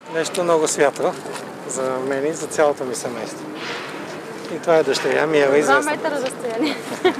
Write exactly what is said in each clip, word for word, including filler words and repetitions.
Нещо много свято за мен и за цялото ми семейство. И това е дъщеря ми, Ева известна. Два метра разстояние.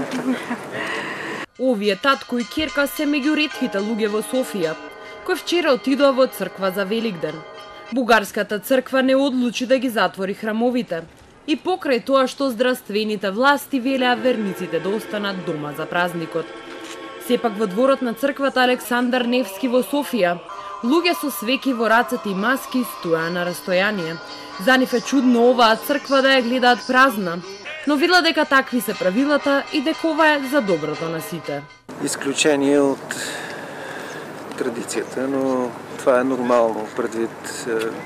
Овие татко и ќерка се меѓу ретките луѓе во Софија, кои вчера отидоа во црква за Великден. Бугарската црква не одлучи да ги затвори храмовите. И покрај тоа што здравствените власти велеа верниците да останат дома за празникот. Сепак во дворот на црквата Александар Невски во Софија, луѓе со свеки во рацете и маски стоја на растојание. За нив е чудно оваа црква да ја гледаат празна, но видела дека такви се правилата и дека ова е за доброто на сите. Изключение от традицията, но това е нормално предвид,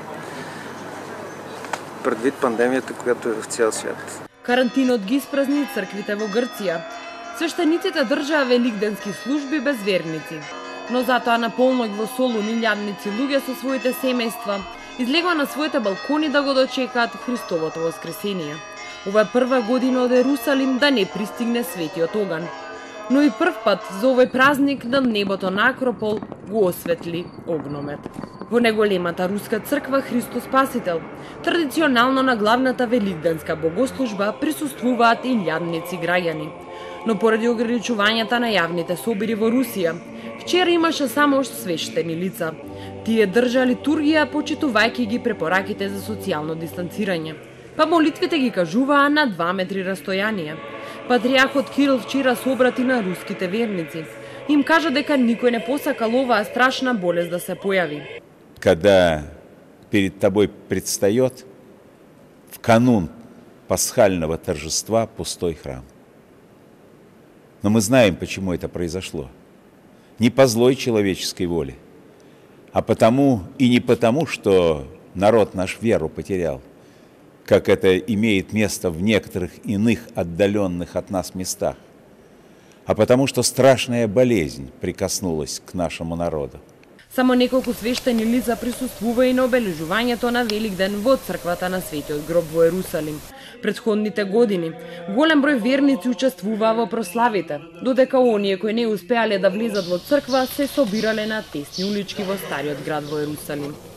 предвид пандемията, която е в цял свят. Карантинот ги испразни црквите во Грција. Свештениците држаа великденски служби без верници. Но затоа на полноќ во Солун илјадници луѓе со своите семејства излегоа на своите балкони да го дочекаат Христовото воскресение. Ова е прва година од Ерусалим да не пристигне светиот оган. Но и прв пат за овој празник над небото на Акропол го осветли огномет. Во неголемата руска црква Христо Спасител, традиционално на главната великденска богослужба присуствуваат илјадници граѓани. Но поради ограничувањата на јавните собири во Русија, вчера имаше само свештени лица. Тие држа литургија почитувајќи ги препораките за социјално дистанцирање. Па молитвите ги кажуваа на два метри растојание. Патриархот Кирил вчера се обрати на руските верници. Им кажа дека никој не посакал оваа страшна болест да се појави. Когда перед тобой предстает в канун пасхального торжества пустой храм. Но мы знаем, почему это произошло. Не по злой человеческой воле, а потому и не потому, что народ наш веру потерял, как это имеет место в некоторых иных отдаленных от нас местах, а потому что страшная болезнь прикоснулась к нашему народу. Само неколку свештени лица присуствува и на обележувањето на Великден во црквата на Светиот гроб во Ерусалим. Предходните години голем број верници учествуваа во прославите, додека оние кои не успеале да влезат во црква се собирале на тесни улички во стариот град во Ерусалим.